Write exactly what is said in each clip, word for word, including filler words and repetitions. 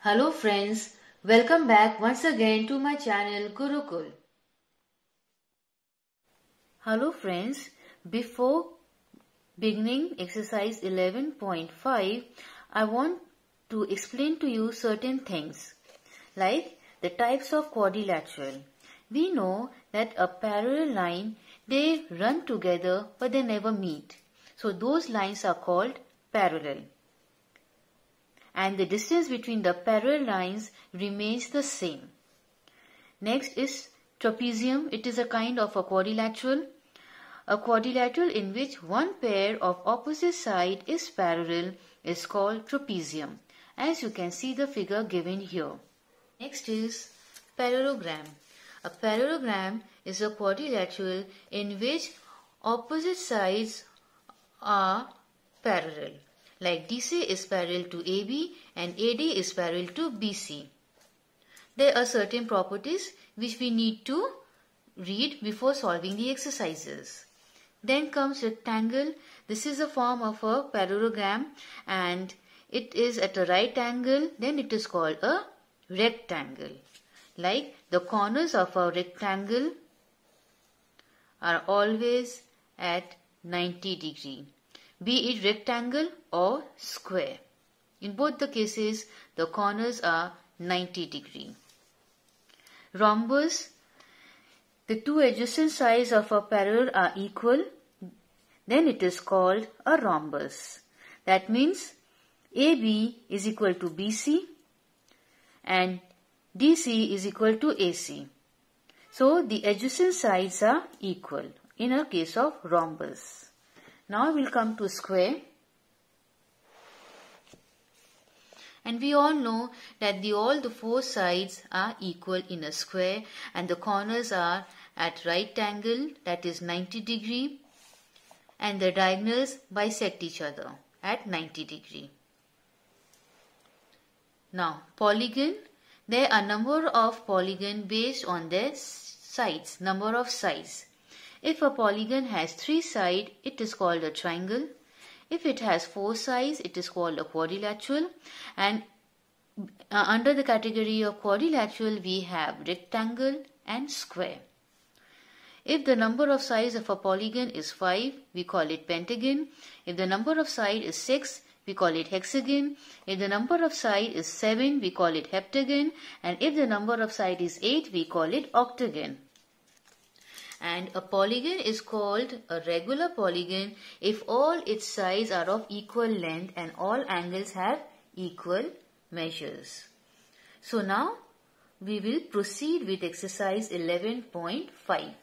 Hello friends, welcome back once again to my channel Gurukul. Hello friends, before beginning exercise eleven point five, I want to explain to you certain things like the types of quadrilateral. We know that a parallel line, they run together but they never meet. So those lines are called parallel. And the distance between the parallel lines remains the same. Next is trapezium. It is a kind of a quadrilateral. A quadrilateral in which one pair of opposite side is parallel is called trapezium, as you can see the figure given here. Next is parallelogram. A parallelogram is a quadrilateral in which opposite sides are parallel. Like D C is parallel to A B and A D is parallel to B C. There are certain properties which we need to read before solving the exercises. Then comes rectangle. This is a form of a parallelogram and it is at a right angle. Then it is called a rectangle. Like the corners of a rectangle are always at ninety degree. Be it rectangle or square. In both the cases, the corners are ninety degree. Rhombus. The two adjacent sides of a parallel are equal. Then it is called a rhombus. That means A B is equal to B C and D C is equal to A C. So the adjacent sides are equal in a case of rhombus. Now we'll come to square. And we all know that the, all the four sides are equal in a square and the corners are at right angle, that is ninety degree, and the diagonals bisect each other at ninety degree. Now polygon. There are number of polygon based on their sides, number of sides. If a polygon has three sides, it is called a triangle. If it has four sides, it is called a quadrilateral. And uh, under the category of quadrilateral, we have rectangle and square. If the number of sides of a polygon is five, we call it pentagon. If the number of sides is six, we call it hexagon. If the number of sides is seven, we call it heptagon. And if the number of sides is eight, we call it octagon. And a polygon is called a regular polygon if all its sides are of equal length and all angles have equal measures. So now we will proceed with exercise eleven point five.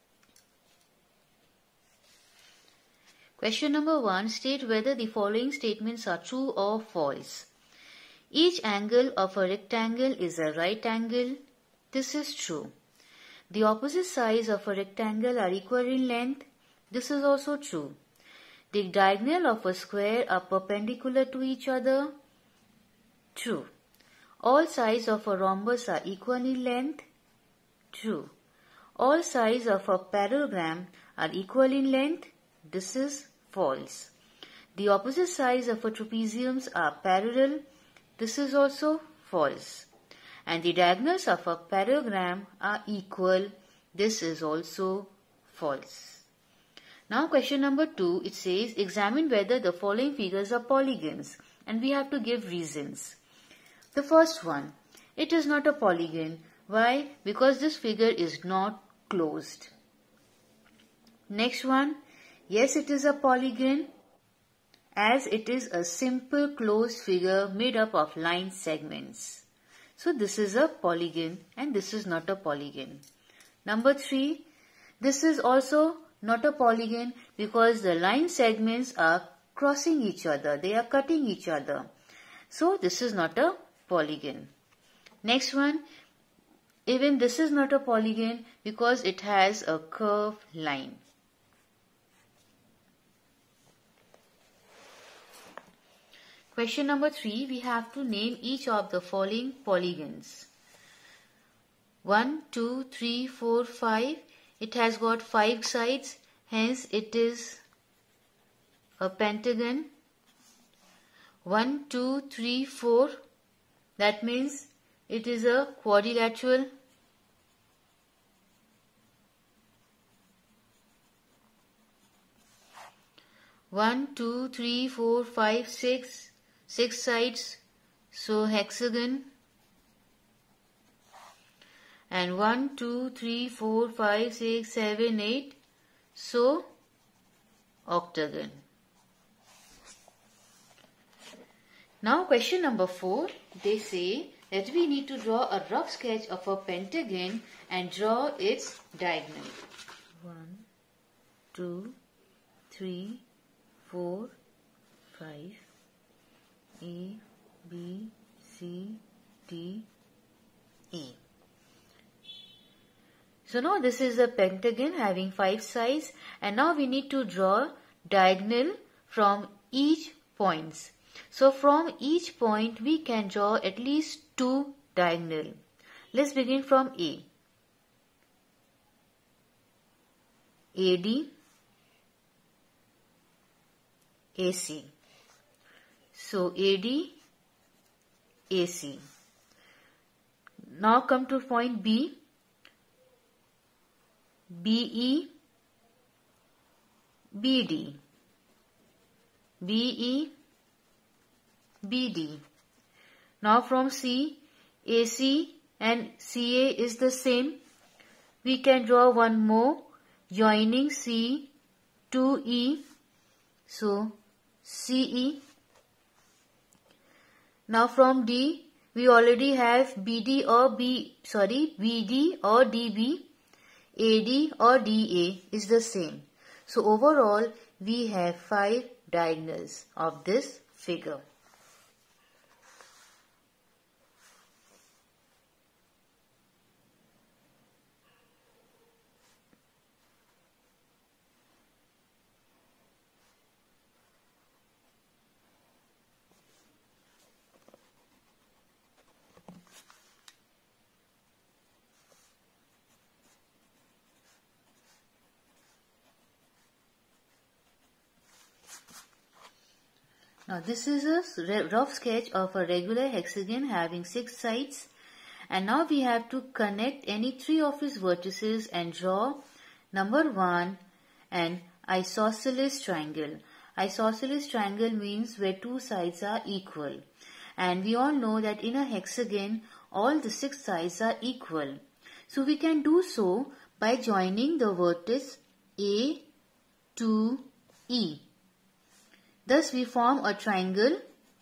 Question number one. State whether the following statements are true or false. Each angle of a rectangle is a right angle. This is true. The opposite sides of a rectangle are equal in length. This is also true. The diagonal of a square are perpendicular to each other. True. All sides of a rhombus are equal in length. True. All sides of a parallelogram are equal in length. This is false. The opposite sides of a trapezium are parallel. This is also false. And the diagonals of a parallelogram are equal. This is also false. Now question number two, it says examine whether the following figures are polygons and we have to give reasons. The first one, it is not a polygon. Why? Because this figure is not closed. Next one, yes, it is a polygon as it is a simple closed figure made up of line segments. So this is a polygon and this is not a polygon. Number three, this is also not a polygon because the line segments are crossing each other. They are cutting each other. So this is not a polygon. Next one, even this is not a polygon because it has a curved line. Question number three, we have to name each of the following polygons. one, two, three, four, five. It has got five sides, hence it is a pentagon. one, two, three, four. That means it is a quadrilateral. One, two, three, four, five, six, six sides, so hexagon. And one, two, three, four, five, six, seven, eight, so octagon. Now question number four, they say that we need to draw a rough sketch of a pentagon and draw its diagonal. One, two, three, four, five, A, B, C, D, E. So now this is a pentagon having five sides, and now we need to draw diagonal from each points. So from each point we can draw at least two diagonal. Let's begin from A. A D, A C. So A D, A C. Now come to point B. B E, B D, B E, B D. Now from C, A C and C A is the same. We can draw one more joining C to E. So C E. Now from D, we already have B D or B, sorry, B D or D B. A D or D A is the same. So overall we have five diagonals of this figure. Now this is a rough sketch of a regular hexagon having six sides, and now we have to connect any three of its vertices and draw number one an isosceles triangle. Isosceles triangle means where two sides are equal, and we all know that in a hexagon all the six sides are equal. So we can do so by joining the vertex A to E. Thus we form a triangle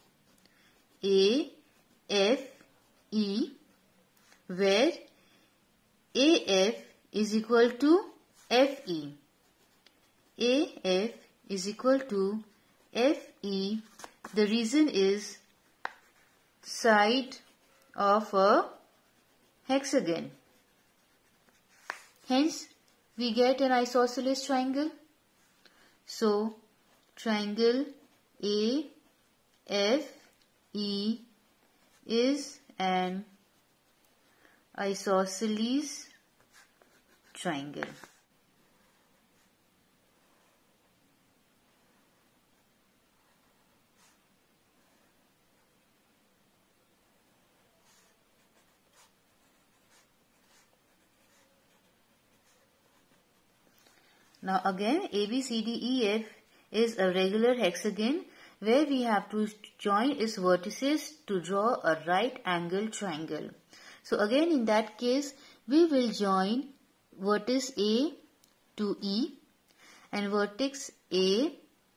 A F E where A F is equal to F E. A F is equal to F E. The reason is side of a hexagon. Hence we get an isosceles triangle. So triangle A F E is an isosceles triangle. Now again A B C D E F is a regular hexagon where we have to join its vertices to draw a right angle triangle. So again in that case we will join vertex A to E and vertex A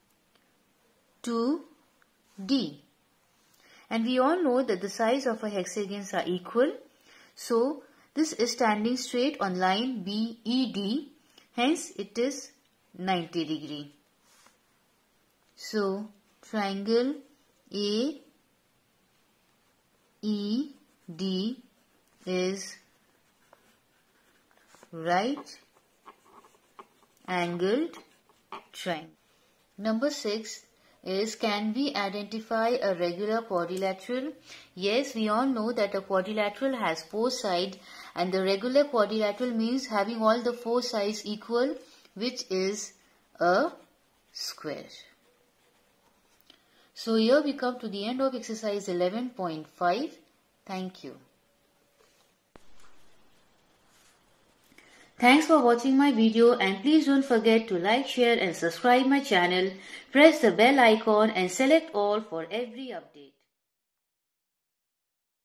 to D. And we all know that the sides of a hexagons are equal. So this is standing straight on line B E D. Hence it is ninety degree. So triangle A E D is right angled triangle. Number six is, can we identify a regular quadrilateral? Yes, we all know that a quadrilateral has four sides, and the regular quadrilateral means having all the four sides equal, which is a square. So here we come to the end of exercise eleven point five. Thank you. Thanks for watching my video, and please don't forget to like, share and subscribe my channel. Press the bell icon and select all for every update.